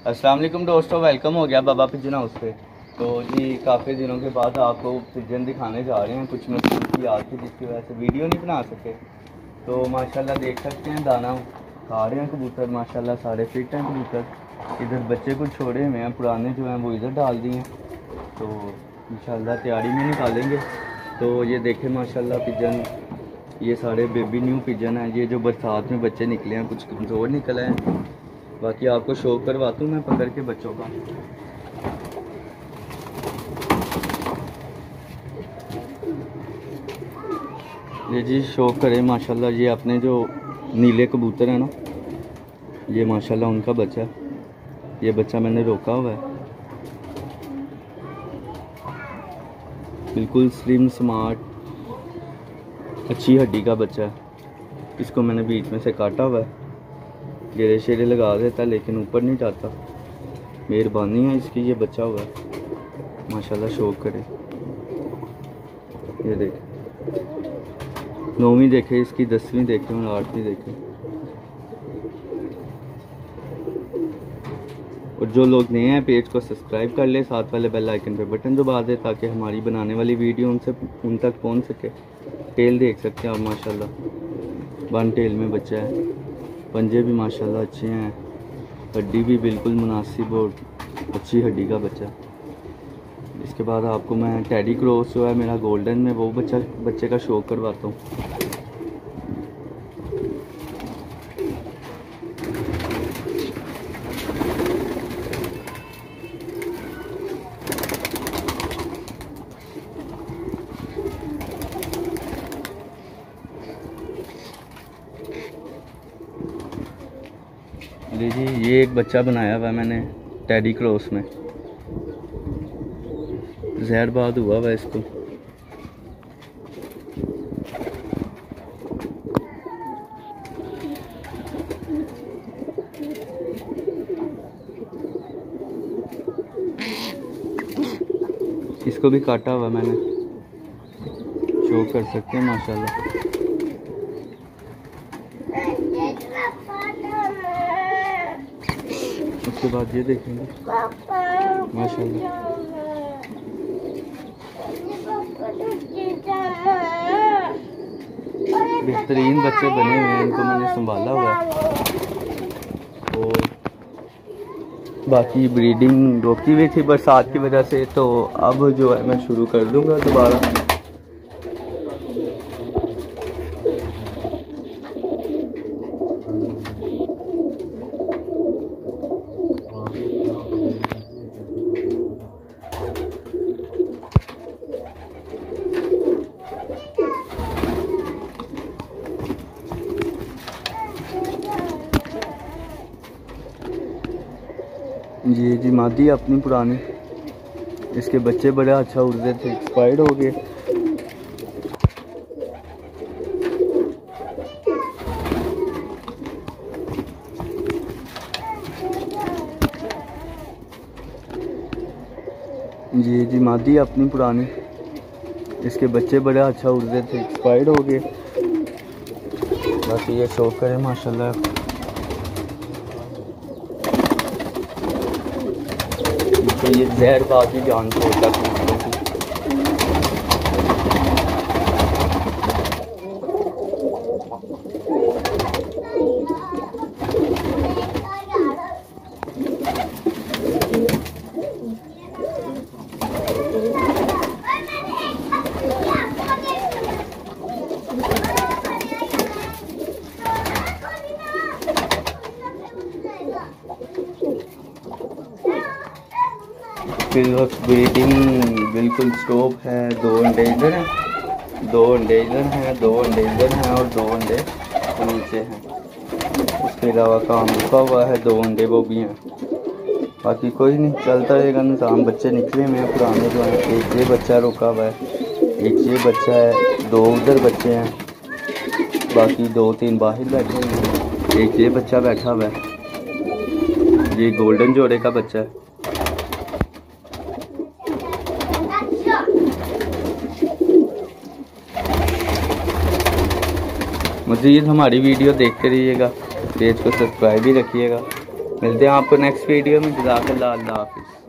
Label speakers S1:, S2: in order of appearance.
S1: अस्सलाम वालेकुम दोस्तों, वेलकम हो गया बाबा पिजन हाउस पे। तो जी काफ़ी दिनों के बाद आपको पिजन दिखाने जा रहे हैं। कुछ मसले की याद थी जिसकी वजह से वीडियो नहीं बना सके। तो माशाल्लाह देख सकते हैं दाना खा रहे हैं कबूतर, माशाल्लाह सारे फिट हैं कबूतर। इधर बच्चे कुछ छोड़े हुए हैं, पुराने जो हैं वो इधर डाल दिए हैं। तो इंशाल्लाह तैयारी में निकालेंगे। तो ये देखें माशाल्लाह पिजन, ये सारे बेबी न्यू पिजन हैं। ये जो बरसात में बच्चे निकले हैं कुछ कमज़ोर निकले हैं। बाकी आपको शो करवाता हूँ मैं पकड़ के बच्चों का। ये जी शो करें माशाल्लाह, ये अपने जो नीले कबूतर हैं ना, ये माशाल्लाह उनका बच्चा है। ये बच्चा मैंने रोका हुआ है, बिल्कुल स्लिम स्मार्ट अच्छी हड्डी का बच्चा है। इसको मैंने बीच में से काटा हुआ है, गेरे शेरे लगा देता लेकिन ऊपर नहीं जाता। मेहरबानी है इसकी, ये बच्चा हुआ है माशाल्लाह। शौक करे, ये देखें 9वीं देखे इसकी, 10वीं देखे और 8वीं देखे। और जो लोग नए हैं पेज को सब्सक्राइब कर ले, साथ वाले बेल आइकन पे बटन दबा दे ताकि हमारी बनाने वाली वीडियो उन तक पहुंच सके। टेल देख सकते हैं आप माशाल्लाह, वन टेल में बच्चा है। पंजे भी माशाल्लाह अच्छे हैं, हड्डी भी बिल्कुल मुनासिब और अच्छी हड्डी का बच्चा। इसके बाद आपको मैं टेडी क्रॉस जो है मेरा गोल्डन में, वो बच्चे का शो करवाता हूँ। जी ये एक बच्चा बनाया हुआ है मैंने टेडी क्रॉस में, जहरबाद हुआ हुआ इसको। इसको भी काटा हुआ मैंने, शो कर सकते हैं माशाल्लाह। उसके बाद ये देखेंगे माशाल्लाह, बेहतरीन बच्चे बने हुए हैं। इनको मैंने संभाला हुआ है और बाकी ब्रीडिंग रोकी हुई थी बरसात की वजह से, तो अब जो है मैं शुरू कर दूंगा दोबारा। ये जी मादी अपनी पुरानी, इसके बच्चे बड़े अच्छा उड़ते थे, एक्सपायर्ड हो गए। ये जी मादी अपनी पुरानी, इसके बच्चे बड़े अच्छा उड़ते थे, एक्सपायर्ड हो गए। बाकी ये शो करें माशाल्लाह। तो ये जहरबाद भी जान छोड़ता है। फिर ब्रीडिंग बिल्कुल स्टॉप है। 2 अंडे इधर हैं, 2 अंडे इधर हैं, 2 अंडे इधर हैं और 2 अंडे नीचे हैं। उसके अलावा काम रुका हुआ है, 2 अंडे वो भी हैं। बाकी कोई नहीं, चलता रहेगा निज़ाम। बच्चे निकले हुए हैं पुराने जो हैं। एक ये बच्चा रुका हुआ है, एक ये बच्चा है, 2 उधर बच्चे हैं, बाकी 2-3 बाहर बैठे हुए हैं। एक ये बच्चा बैठा हुआ है, ये गोल्डन जोड़े का बच्चा है। मज़ीद हमारी वीडियो देखते रहिएगा, पेज को सब्सक्राइब भी रखिएगा। मिलते हैं आपको नेक्स्ट वीडियो में। जज़ाकल्लाह, अल्लाह हाफिज़।